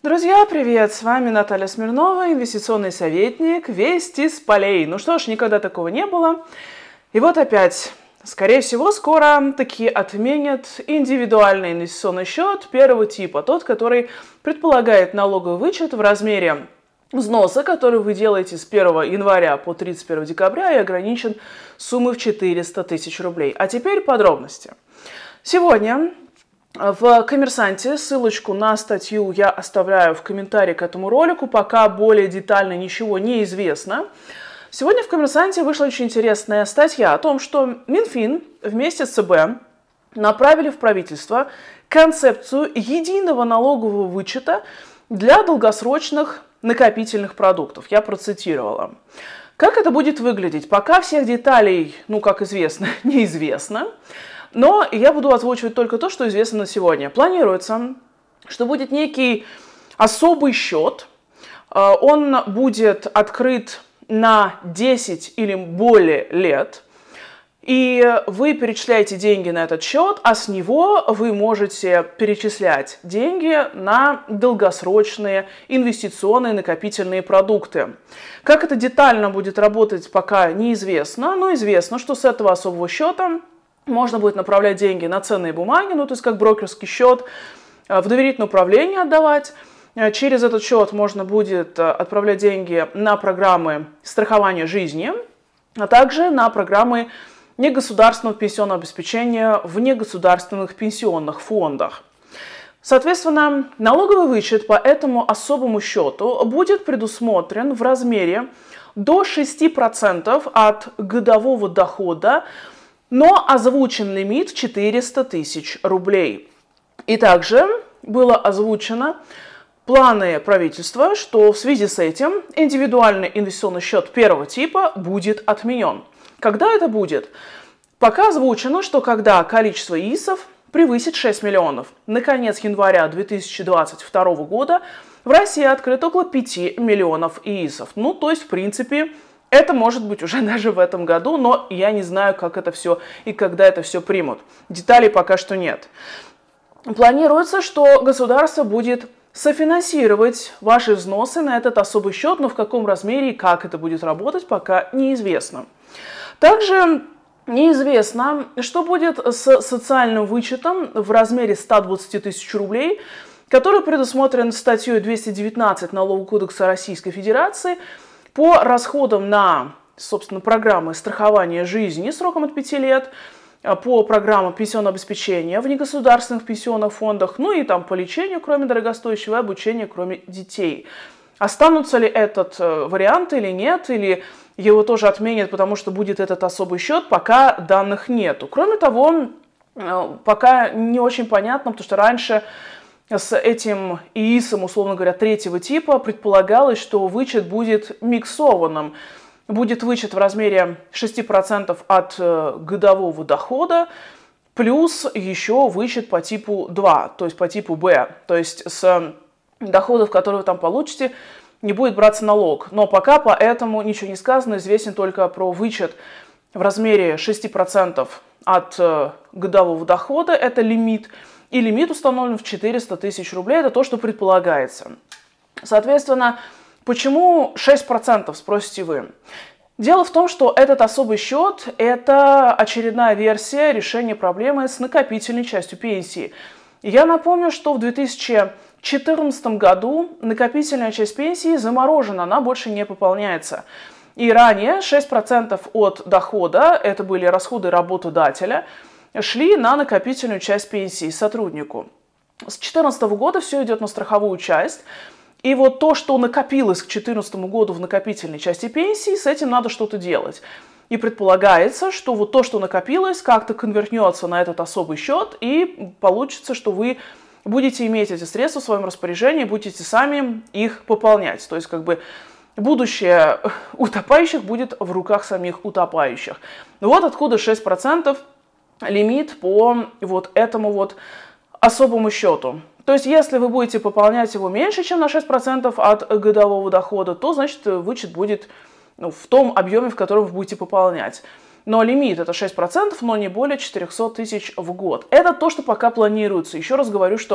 Друзья, привет! С вами Наталья Смирнова, инвестиционный советник, вести с полей. Ну что ж, никогда такого не было. И вот опять, скорее всего, скоро таки отменят индивидуальный инвестиционный счет первого типа. Тот, который предполагает налоговый вычет в размере взноса, который вы делаете с 1 января по 31 декабря и ограничен суммой в 400 тысяч рублей. А теперь подробности. Сегодня в «Коммерсанте» ссылочку на статью я оставляю в комментарии к этому ролику, пока более детально ничего не известно. Сегодня в «Коммерсанте» вышла очень интересная статья о том, что Минфин вместе с ЦБ направили в правительство концепцию единого налогового вычета для долгосрочных накопительных продуктов. Я процитировала. Как это будет выглядеть? Пока всех деталей, как известно, неизвестно. Но я буду озвучивать только то, что известно на сегодня. Планируется, что будет некий особый счет. Он будет открыт на 10 или более лет. И вы перечисляете деньги на этот счет, а с него вы можете перечислять деньги на долгосрочные инвестиционные накопительные продукты. Как это детально будет работать, пока неизвестно. Но известно, что с этого особого счета можно будет направлять деньги на ценные бумаги, то есть как брокерский счет, в доверительное управление отдавать. Через этот счет можно будет отправлять деньги на программы страхования жизни, а также на программы негосударственного пенсионного обеспечения в негосударственных пенсионных фондах. Соответственно, налоговый вычет по этому особому счету будет предусмотрен в размере до 6% от годового дохода, но озвучен лимит 400 тысяч рублей. И также было озвучено планы правительства, что в связи с этим индивидуальный инвестиционный счет первого типа будет отменен. Когда это будет? Пока озвучено, что когда количество ИИСов превысит 6 миллионов. На конец января 2022 года в России открыто около 5 миллионов ИИСов. То есть, в принципе, это может быть уже даже в этом году, но я не знаю, как это все и когда это все примут. Деталей пока что нет. Планируется, что государство будет софинансировать ваши взносы на этот особый счет, но в каком размере и как это будет работать, пока неизвестно. Также неизвестно, что будет с социальным вычетом в размере 120 тысяч рублей, который предусмотрен статьей 219 Налогового кодекса Российской Федерации, по расходам на, собственно, программы страхования жизни сроком от 5 лет, по программам пенсионного обеспечения в негосударственных пенсионных фондах, и по лечению, кроме дорогостоящего, и обучению, кроме детей. Останутся ли этот вариант или нет, или его тоже отменят, потому что будет этот особый счет, пока данных нету. Кроме того, пока не очень понятно, потому что раньше с этим ИИСом, условно говоря, третьего типа предполагалось, что вычет будет миксованным. Будет вычет в размере 6% от годового дохода, плюс еще вычет по типу 2, то есть по типу Б. То есть с доходов, которые вы там получите, не будет браться налог. Но пока по этому ничего не сказано, известен только про вычет в размере 6% от годового дохода, это лимит. И лимит установлен в 400 тысяч рублей, это то, что предполагается. Соответственно, почему 6%, спросите вы? Дело в том, что этот особый счет – это очередная версия решения проблемы с накопительной частью пенсии. Я напомню, что в 2014 году накопительная часть пенсии заморожена, она больше не пополняется. И ранее 6% от дохода, это были расходы работодателя, шли на накопительную часть пенсии сотруднику. С 2014 года все идет на страховую часть. И вот то, что накопилось к 2014 году в накопительной части пенсии, с этим надо что-то делать. И предполагается, что вот то, что накопилось, как-то конвертнется на этот особый счет, и получится, что вы будете иметь эти средства в своем распоряжении, будете сами их пополнять. То есть будущее утопающих будет в руках самих утопающих. Вот откуда 6% лимит по вот этому особому счету. То есть, если вы будете пополнять его меньше, чем на 6% от годового дохода, то, значит, вычет будет в том объеме, в котором вы будете пополнять. Но лимит это 6%, но не более 400 тысяч в год. Это то, что пока планируется. Еще раз говорю, что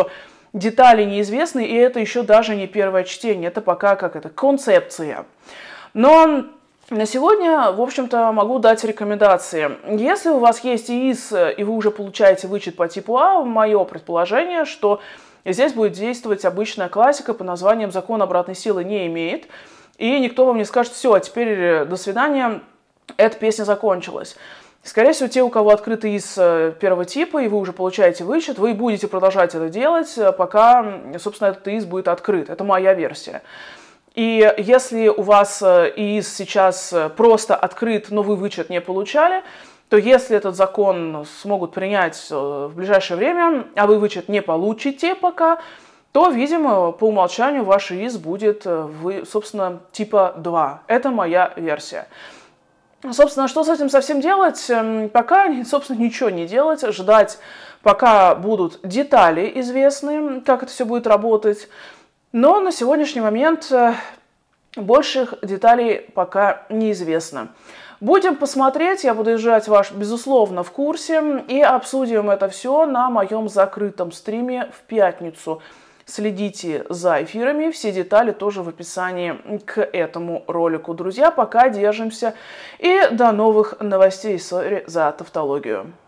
детали неизвестны, и это еще даже не первое чтение, это пока концепция. Но на сегодня, в общем-то, могу дать рекомендации. Если у вас есть ИИС, и вы уже получаете вычет по типу А, мое предположение, что здесь будет действовать обычная классика под названием «Закон обратной силы не имеет», и никто вам не скажет: все, а теперь до свидания, эта песня закончилась. Скорее всего, те, у кого открыт ИИС первого типа, и вы уже получаете вычет, вы будете продолжать это делать, пока, собственно, этот ИИС будет открыт. Это моя версия. И если у вас ИИС сейчас просто открыт, но вы вычет не получали, то если этот закон смогут принять в ближайшее время, а вы вычет не получите пока, то, видимо, по умолчанию ваш ИИС будет, собственно, типа 2. Это моя версия. Собственно, что с этим совсем делать? Пока, собственно, ничего не делать, ждать, пока будут детали известны, как это все будет работать. Но на сегодняшний момент больших деталей пока неизвестно. Будем посмотреть, я буду держать вас, безусловно, в курсе, и обсудим это все на моем закрытом стриме в пятницу. Следите за эфирами, все детали тоже в описании к этому ролику. Друзья, пока держимся, и до новых новостей. Сори за тавтологию.